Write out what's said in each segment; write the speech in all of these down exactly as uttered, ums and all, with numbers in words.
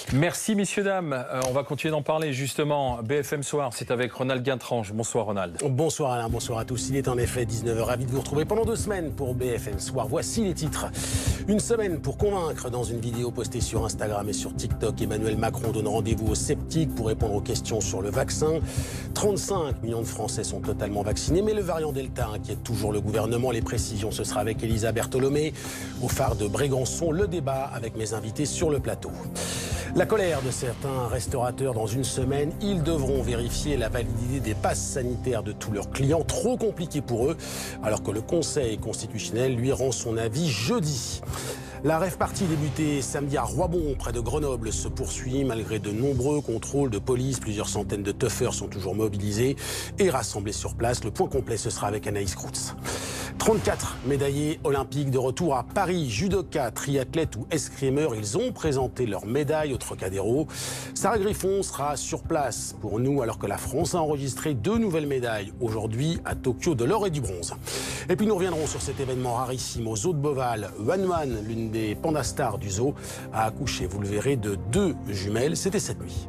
Merci messieurs, dames. Euh, on va continuer d'en parler justement. B F M Soir, c'est avec Ronald Guintrange. Bonsoir Ronald. Bonsoir Alain, bonsoir à tous. Il est en effet dix-neuf heures. Ravi de vous retrouver pendant deux semaines pour B F M Soir. Voici les titres. Une semaine pour convaincre. Dans une vidéo postée sur Instagram et sur TikTok, Emmanuel Macron donne rendez-vous aux sceptiques pour répondre aux questions sur le vaccin. trente-cinq millions de Français sont totalement vaccinés, mais le variant Delta inquiète toujours le gouvernement. Les précisions, ce sera avec Elisa Bertholomé. Au phare de Brégançon, le débat avec mes invités sur le plateau. La colère de certains restaurateurs dans une semaine. Ils devront vérifier la validité des passes sanitaires de tous leurs clients. Trop compliqué pour eux, alors que le Conseil constitutionnel lui rend son avis jeudi. La rave party débutée samedi à Roibon, près de Grenoble, se poursuit malgré de nombreux contrôles de police. Plusieurs centaines de tuffeurs sont toujours mobilisés et rassemblés sur place. Le point complet, ce sera avec Anaïs Kroutz. trente-quatre médaillés olympiques de retour à Paris. Judoka, triathlètes ou escrimeurs, ils ont présenté leurs médailles au Trocadéro. Sarah Griffon sera sur place pour nous alors que la France a enregistré deux nouvelles médailles aujourd'hui à Tokyo, de l'or et du bronze. Et puis nous reviendrons sur cet événement rarissime au zoo de Beauval. Wan Wan, l'une des pandas stars du zoo, a accouché, vous le verrez, de deux jumelles. C'était cette nuit.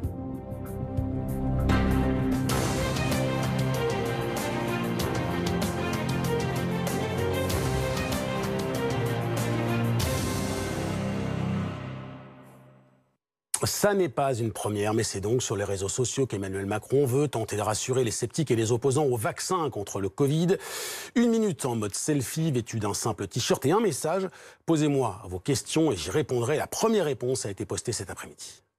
Ça n'est pas une première, mais c'est donc sur les réseaux sociaux qu'Emmanuel Macron veut tenter de rassurer les sceptiques et les opposants au vaccin contre le Covid. Une minute en mode selfie, vêtu d'un simple t-shirt et un message. Posez-moi vos questions et j'y répondrai. La première réponse a été postée cet après-midi.